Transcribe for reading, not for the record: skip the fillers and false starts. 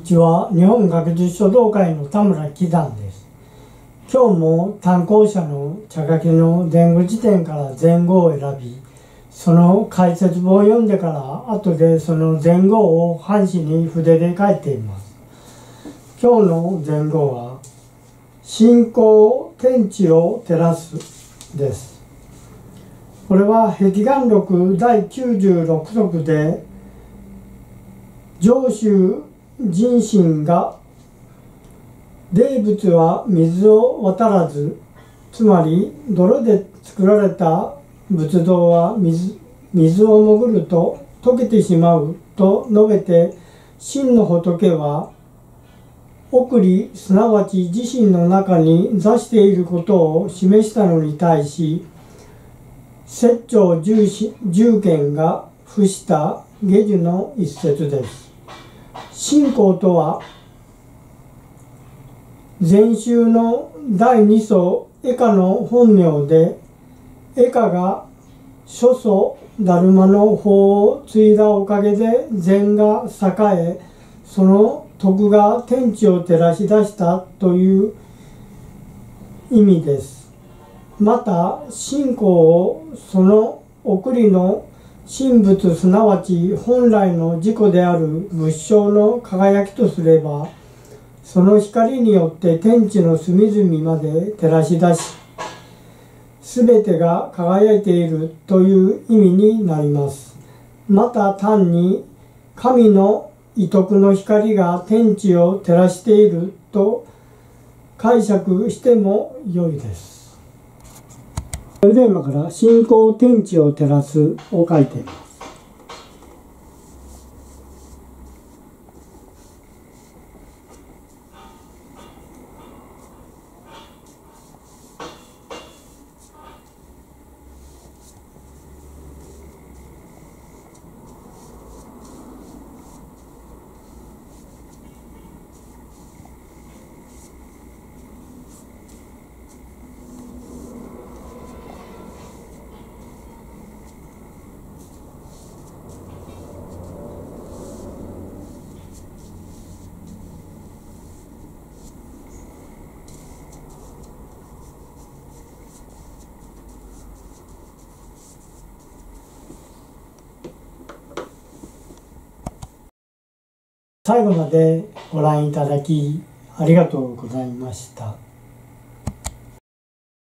ちは。日本学術書道会の田村喜山です。今日も単行者の茶書きの前後辞典から前後を選び、その解説本を読んでから後でその前後を半紙に筆で書いています。今日の前後は信仰天地を照らすです。これは碧眼録第96則で上州人心が霊物は水を渡らず、つまり泥で作られた仏像は水を潜ると溶けてしまうと述べて、真の仏は送りすなわち自身の中に座していることを示したのに対し、摂長十賢が付した下受の一節です。信仰とは禅宗の第二祖栄華の本名で、栄華が諸祖達磨の法を継いだおかげで禅が栄え、その徳が天地を照らし出したという意味です。また信仰をその送りの神仏すなわち本来の自己である仏性の輝きとすれば、その光によって天地の隅々まで照らし出し、すべてが輝いているという意味になります。また単に神の遺徳の光が天地を照らしていると解釈しても良いです。それでは今から信仰天地を照らすを書いています。最後までご覧いただきありがとうございました。